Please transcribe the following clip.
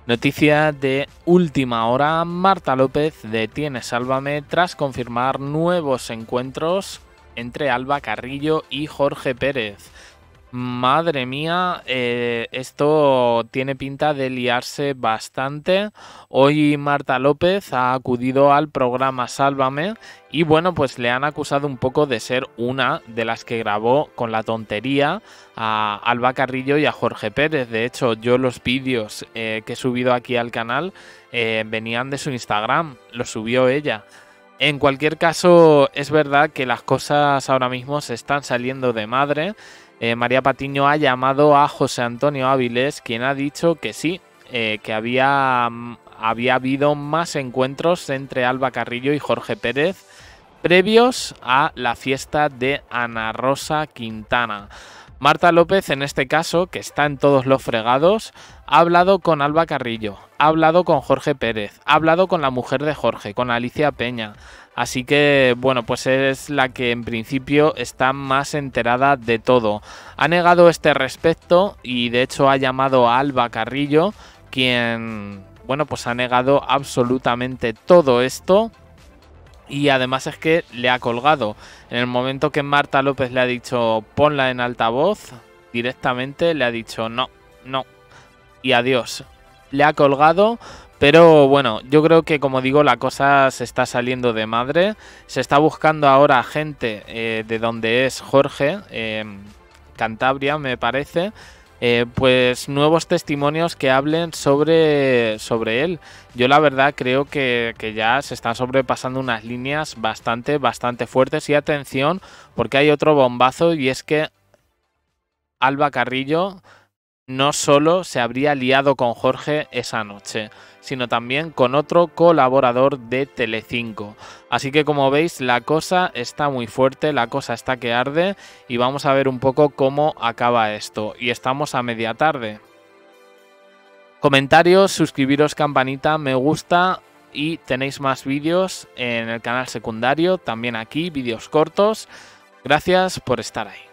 Noticia de última hora: Marta López detiene Sálvame tras confirmar nuevos encuentros entre Alba Carrillo y Jorge Pérez. Madre mía, esto tiene pinta de liarse bastante. Hoy Marta López ha acudido al programa Sálvame y bueno, pues le han acusado un poco de ser una de las que grabó con la tontería a Alba Carrillo y a Jorge Pérez. De hecho, yo los vídeos que he subido aquí al canal venían de su Instagram, los subió ella. En cualquier caso, es verdad que las cosas ahora mismo se están saliendo de madre. María Patiño ha llamado a José Antonio Áviles, quien ha dicho que sí, que había habido más encuentros entre Alba Carrillo y Jorge Pérez previos a la fiesta de Ana Rosa Quintana. Marta López, en este caso, que está en todos los fregados, ha hablado con Alba Carrillo, ha hablado con Jorge Pérez, ha hablado con la mujer de Jorge, con Alicia Peña. Así que, bueno, pues es la que en principio está más enterada de todo. Ha negado este respecto y de hecho ha llamado a Alba Carrillo, quien, bueno, pues ha negado absolutamente todo esto. Y además es que le ha colgado. En el momento que Marta López le ha dicho ponla en altavoz, directamente le ha dicho no, no y adiós. Le ha colgado, pero bueno, yo creo que, como digo, la cosa se está saliendo de madre. Se está buscando ahora gente de donde es Jorge, Cantabria me parece. Pues nuevos testimonios que hablen sobre él. Yo la verdad creo que ya se están sobrepasando unas líneas bastante fuertes. Y atención, porque hay otro bombazo, y es que Alba Carrillo no solo se habría liado con Jorge esa noche, sino también con otro colaborador de Telecinco. Así que, como veis, la cosa está muy fuerte, la cosa está que arde y vamos a ver un poco cómo acaba esto. Y estamos a media tarde. Comentarios, suscribiros, campanita, me gusta y tenéis más vídeos en el canal secundario, también aquí, vídeos cortos. Gracias por estar ahí.